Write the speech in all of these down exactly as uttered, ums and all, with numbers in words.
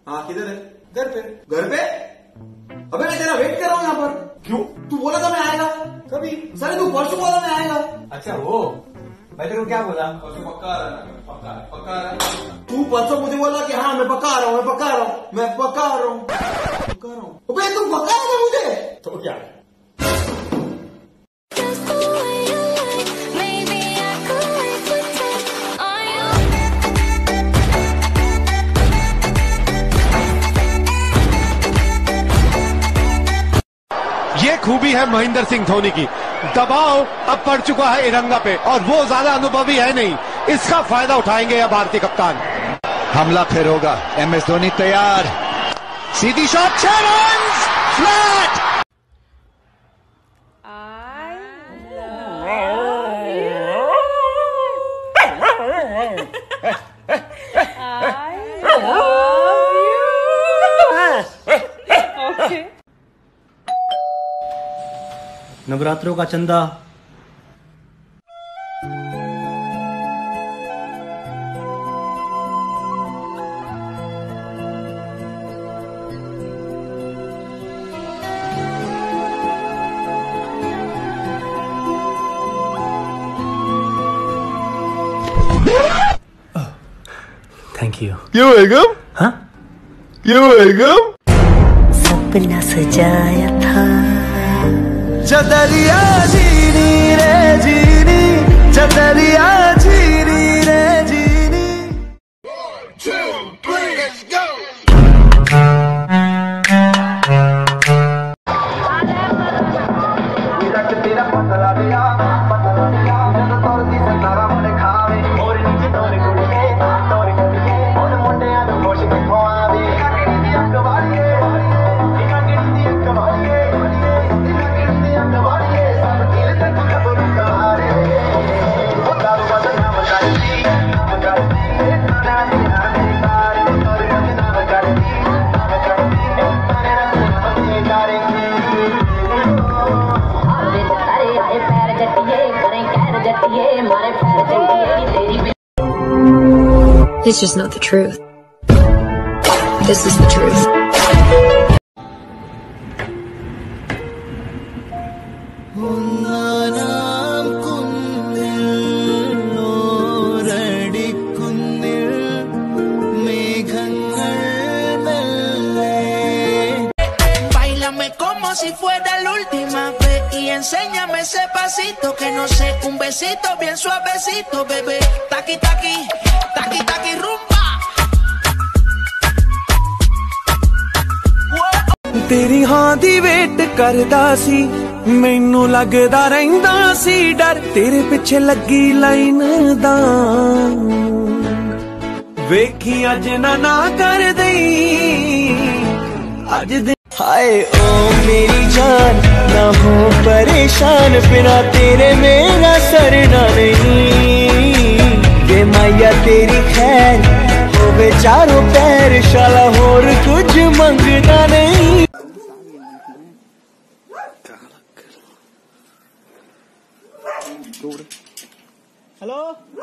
हाँ किधर है? घर पे। घर पे? अबे मैं तेरा वेट कर रहा हूँ यहाँ पर। क्यों? तू बोला था मैं आएगा। कभी? साले तू परसों बोला मैं आएगा। अच्छा वो मैं तेरे को क्या बोला? परसों पक्का आ रहा है, पक्का पक्का आ रहा है। तू परसों मुझे बोला कि हाँ मैं पक्का आ रहा हूँ, मैं पक्का आ रहा हूँ, मैं पक्का आ रहा हूँ, पक्का आ रहा हूँ। अबे तू पक्का आ मुझे तो क्या? ये खूबी है महेंद्र सिंह धोनी की, दबाव अब पड़ चुका है इरंगा पे और वो ज्यादा अनुभवी है नहीं, इसका फायदा उठाएंगे अब भारतीय कप्तान। हमला फिर होगा, एम एस धोनी तैयार, सीधी शॉट, छह रन फ्लैट। नवरात्रों का चंदा थैंक यू। You're welcome। हाँ You're welcome। सपना सजाया था चदरिया जीनी रे जीनी, चदरिया जीनी रे जीनी। One, two, three, let's go। तेरा पतला दिया पतला दिया जब तोर दी सतारा मन खावे और नीचे तोरे कुड़िए तोरे कुड़िए और मुंडे आ तो खुश के खोआवे काकड़ी दी अकवाड़िए काकड़ी दी अकवाड़िए काकड़ी दी अकवाड़िए सब दिल तक खबर करे वो दारू बदना बजाती बजाती तारा दी आने कार तोरे बदना बजाती बजाती तारे रंग बदले करेंगे। It's just not the truth. This is the truth. Báilame como si fuera la última vez y enséñame ese pasito que no sé, un besito bien suavecito, bebé. Taqui taqui, taqui taqui rumba. तेरी हाँ दी wait करदा सी, मैनू लगदा रहिंदा सी डर, तेरे पिछे लगी लाइन दा वेखी अज ना ना कर दई अज दे। हाय ओ मेरी जान ना हो परेशान, बिना तेरे मेरा सरना नहीं, ये माया तेरी खैर होवे चारों पैर, शाला होर कुछ मंगना नहीं। हेलो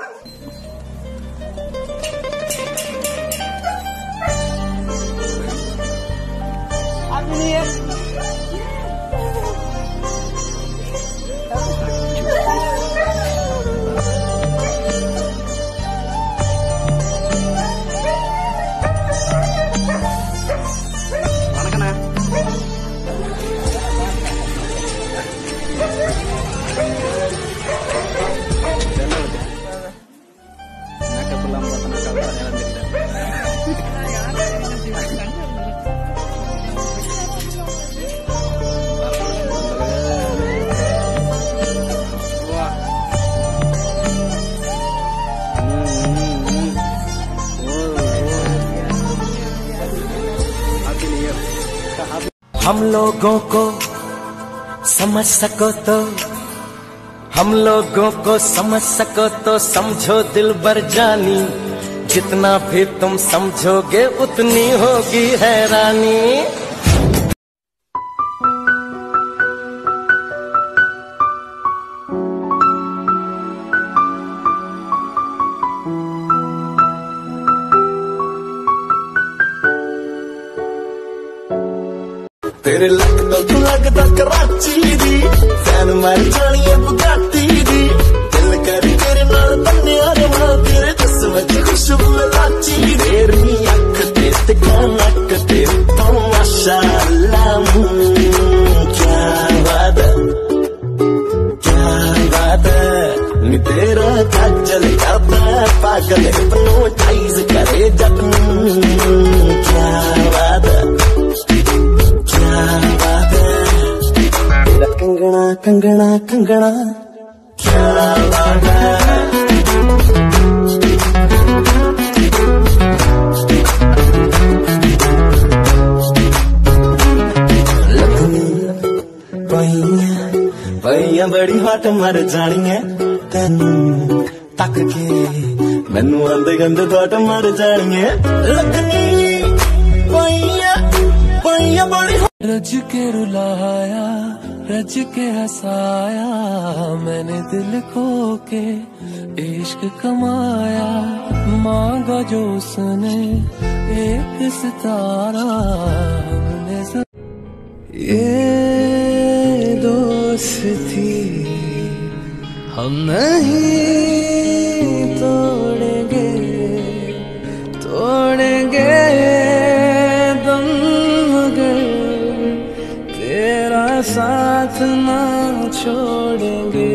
हम लोगों को समझ सको तो, हम लोगों को समझ सको तो समझो दिल बर जानी, जितना भी तुम समझोगे उतनी होगी हैरानी। तेरे लक तो तू लगदा कराची दी फैन मार जानी है बुगाटी दी दिल कर तेरे नाल बन्ने आ रहा तेरे जिस्म च खुशबू लाची तेरी अख ते ते नक ते तो माशाअल्लाह क्या बात है क्या बात है नी तेरा काजल करता पागल हिप्नोटाइज करे जट क्या बात है कंगना कंगना कंगना क्या बात है भैया बड़ी हट मर जानी है तेन तक के मैनू आंदे गंदे थोट मर जानी है लगनी भैया भैया बड़ी रज के रुलाया रज के हंसाया मैंने दिल खो के इश्क कमाया मांगा जो उसने एक सितारा हमने ये दोस्ती हम नहीं तोड़ेंगे तोड़ेंगे दम मगर तेरा साथ ना छोड़ेंगे